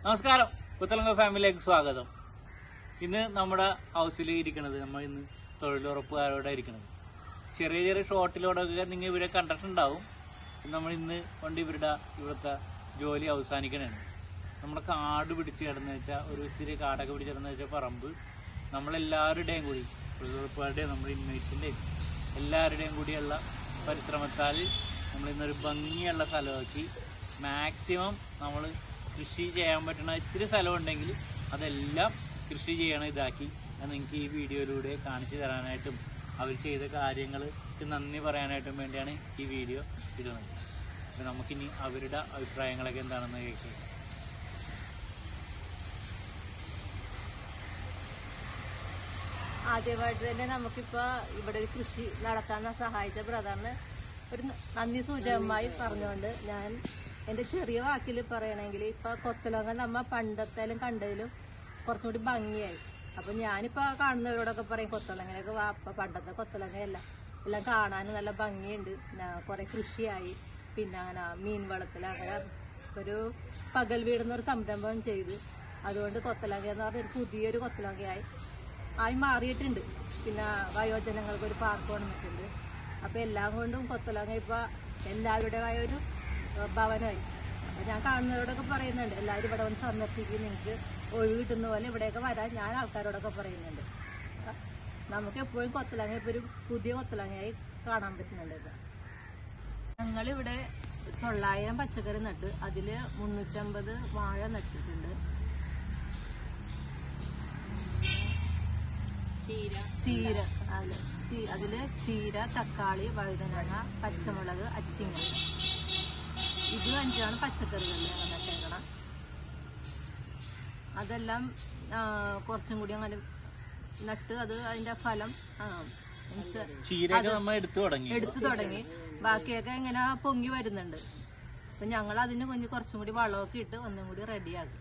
നമസ്കാരം, പുത്തലങ്ക ഫാമിലിയിലേക്ക് സ്വാഗതം. ഇന്ന് നമ്മുടെ ഹൗസിൽ ഇരിക്കുന്നത് നമ്മൾ ഇന്ന് തൊഴിലുറപ്പുകാരോടെ ഇരിക്കുന്നത്. ചെറിയ ചെറിയ ഷോട്ടിലോടൊക്കെ നിങ്ങൾ ഇവരെ കണ്ടിട്ടുണ്ടാവും. നമ്മൾ ഇന്ന് കൊണ്ട് ഇവിടുത്തെ ജോലി അവസാനിക്കണതാണ്. നമ്മുടെ കാട് പിടിച്ച് കിടന്ന് വെച്ചാൽ ഒരു ഇച്ചിരി കാടൊക്കെ പിടിച്ച് കിടന്ന് വെച്ചാൽ പറമ്പ് നമ്മളെല്ലാവരുടെയും കൂടി തൊഴിലുറപ്പുകാരുടെയും നമ്മുടെ ഇൻമേറ്റ്സിൻ്റെയും എല്ലാവരുടെയും കൂടിയുള്ള പരിശ്രമത്താൽ നമ്മളിന്നൊരു ഭംഗിയുള്ള സ്ഥലമാക്കി മാക്സിമം നമ്മൾ കൃഷി ചെയ്യാൻ പറ്റുന്ന ഇത്തിരി സ്ഥലമുണ്ടെങ്കിൽ അതെല്ലാം കൃഷി ചെയ്യണം ഇതാക്കി നിങ്ങൾക്ക് ഈ വീഡിയോയിലൂടെ കാണിച്ചു തരാനായിട്ടും അവർ ചെയ്ത കാര്യങ്ങൾക്ക് നന്ദി പറയാനായിട്ടും വേണ്ടിയാണ് ഈ വീഡിയോ ഇടുന്നത്. അപ്പോൾ നമുക്കിനി അവരുടെ അഭിപ്രായങ്ങളൊക്കെ എന്താണെന്ന് കേൾക്കാം. ആദ്യമായിട്ട് തന്നെ നമുക്കിപ്പോ ഇവിടെ ഒരു കൃഷി നടത്താൻ സഹായിച്ച ബ്രദറിന് ഒരു നന്ദി സൂചകമായി പറഞ്ഞുകൊണ്ട് ഞാൻ എന്റെ ചെറിയ വാക്കിൽ പറയണമെങ്കിൽ ഇപ്പൊ കൊത്തലങ്ങ നമ്മ പണ്ടത്തേലും കണ്ടതിലും കുറച്ചും കൂടി ഭംഗിയായി. അപ്പൊ ഞാനിപ്പോ കാണുന്നവരോടൊക്കെ പറയും കൊത്തലങ്ങയൊക്കെ വാപ്പ പണ്ടത്തെ കൊത്തലങ്ങയല്ല, എല്ലാം കാണാനും നല്ല ഭംഗിയുണ്ട്, കുറെ കൃഷിയായി, പിന്നെ അങ്ങനെ മീൻ വളത്തിൽ അങ്ങനെ ഒരു പകൽ വീടുന്നൊരു സംരംഭം ചെയ്ത് അതുകൊണ്ട് കൊത്തലങ്ങ എന്ന് പറഞ്ഞ ഒരു പുതിയൊരു കൊത്തലങ്ങയായി മാറിയിട്ടുണ്ട്. പിന്നെ വയോജനങ്ങൾക്ക് ഒരു പാർക്ക് വന്നിട്ടുണ്ട്. അപ്പൊ എല്ലാം കൊണ്ടും കൊത്തലങ്ങ ഇപ്പൊ എല്ലാവരുടേതായ ഒരു ഭവനമായി. അപ്പൊ ഞാൻ കാണുന്നവരോടൊക്കെ പറയുന്നുണ്ട് എല്ലാവരും ഇവിടെ വന്ന് സന്ദർശിക്കും, നിങ്ങൾക്ക് ഒഴിവ് കിട്ടുന്ന പോലെ ഇവിടെയൊക്കെ വരാൻ ഞാൻ ആൾക്കാരോടൊക്കെ പറയുന്നുണ്ട്. നമുക്ക് എപ്പോഴും കൊത്തലങ്ങ ഇപ്പൊ ഒരു പുതിയ കൊത്തലങ്ങയായി കാണാൻ പറ്റുന്നുണ്ട്. ഞങ്ങളിവിടെ 900 പച്ചക്കറി നട്ട് അതില് 350 വാഴ നട്ടിട്ടുണ്ട്. അതില് ചീര, തക്കാളി, വഴുതനങ്ങ, പച്ചമുളക്, അച്ചിങ്ങ, ഇത് 5 പച്ചക്കറികൾ നട്ടേക്കണം. അതെല്ലാം കുറച്ചും കൂടി അങ്ങനെ നട്ട് അത് അതിന്റെ ഫലം എടുത്തു തുടങ്ങി. ബാക്കിയൊക്കെ ഇങ്ങനെ പൊങ്ങി വരുന്നുണ്ട്. അപ്പൊ ഞങ്ങൾ അതിന് കുറച്ചും കൂടി വളമൊക്കെ ഇട്ട് ഒന്നും കൂടി റെഡിയാക്കി.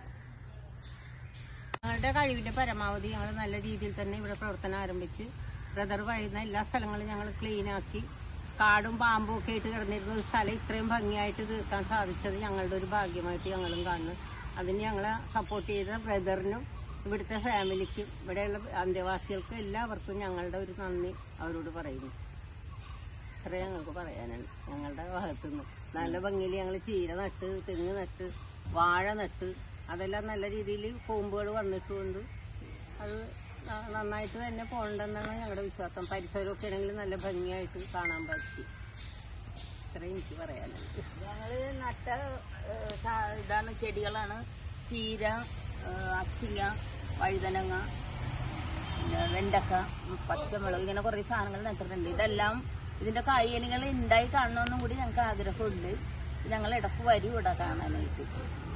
ഞങ്ങളുടെ കഴിവിന്റെ പരമാവധി ഞങ്ങൾ നല്ല രീതിയിൽ തന്നെ ഇവിടെ പ്രവർത്തനം ആരംഭിച്ച് ബ്രദർ പറയുന്ന എല്ലാ സ്ഥലങ്ങളും ഞങ്ങൾ ക്ലീനാക്കി. കാടും പാമ്പും ഒക്കെ ആയിട്ട് കിടന്നിരുന്ന ഒരു സ്ഥലം ഇത്രയും ഭംഗിയായിട്ട് തീർക്കാൻ സാധിച്ചത് ഞങ്ങളുടെ ഒരു ഭാഗ്യമായിട്ട് ഞങ്ങളും കാണുന്നു. അതിന് ഞങ്ങളെ സപ്പോർട്ട് ചെയ്ത ബ്രദറിനും ഇവിടുത്തെ ഫാമിലിക്കും ഇവിടെയുള്ള അന്തേവാസികൾക്കും എല്ലാവർക്കും ഞങ്ങളുടെ ഒരു നന്ദി അവരോട് പറയുന്നു. ഇത്രേ ഞങ്ങൾക്ക് പറയാനുണ്ട്. ഞങ്ങളുടെ ഭാഗത്തുനിന്ന് നല്ല ഭംഗിയിൽ ഞങ്ങൾ ചീര നട്ട്, തെങ്ങ് നട്ട്, വാഴ നട്ട്, അതെല്ലാം നല്ല രീതിയിൽ കൂമ്പുകൾ വന്നിട്ടുണ്ട്. അത് നന്നായിട്ട് തന്നെ പോകണ്ടെന്നാണ് ഞങ്ങളുടെ വിശ്വാസം. പരിസരമൊക്കെ ആണെങ്കിൽ നല്ല ഭംഗിയായിട്ട് കാണാൻ പറ്റി. ഇത്രയും എനിക്ക് പറയാനുണ്ട്. ഞങ്ങള് നട്ട ഇതാണ് ചെടികളാണ് ചീര, അച്ചിങ്ങ, വഴുതനങ്ങ, വെണ്ടക്ക, പച്ചമുളക്, ഇങ്ങനെ കുറെ സാധനങ്ങൾ നട്ടിട്ടുണ്ട്. ഇതെല്ലാം ഇതിന്റെ കായ്കനികൾ ഉണ്ടായി കാണണമെന്നും കൂടി ഞങ്ങൾക്ക് ആഗ്രഹമുണ്ട്. ഞങ്ങൾ ഇടക്ക് വരും ഇവിടെ കാണാനായിട്ട്.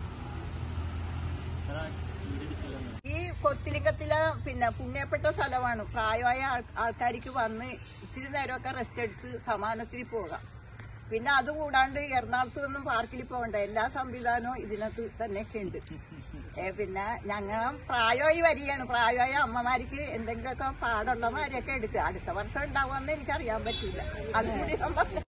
ഈ കൊത്തിലിക്കത്തിലെ പുണ്യപ്പെട്ട സ്ഥലമാണ്. പ്രായമായ ആൾക്കാർക്ക് വന്ന് ഇത്തിരി നേരമൊക്കെ റെസ്റ്റ് എടുത്ത് സമാധാനത്തിൽ പോകാം. പിന്നെ അതുകൂടാണ്ട് എറണാകുളത്ത് നിന്നും പാർക്കിൽ പോകണ്ട എല്ലാ സംവിധാനവും ഇതിനകത്ത് തന്നെയൊക്കെ ഉണ്ട്. പിന്നെ ഞങ്ങൾ പ്രായമായി വരികയാണ്. പ്രായമായ അമ്മമാർക്ക് എന്തെങ്കിലുമൊക്കെ പാടുള്ളമാരെയൊക്കെ എടുക്കുക. അടുത്ത വർഷം ഉണ്ടാവുമെന്ന് എനിക്കറിയാൻ പറ്റില്ല. അതുകൂടി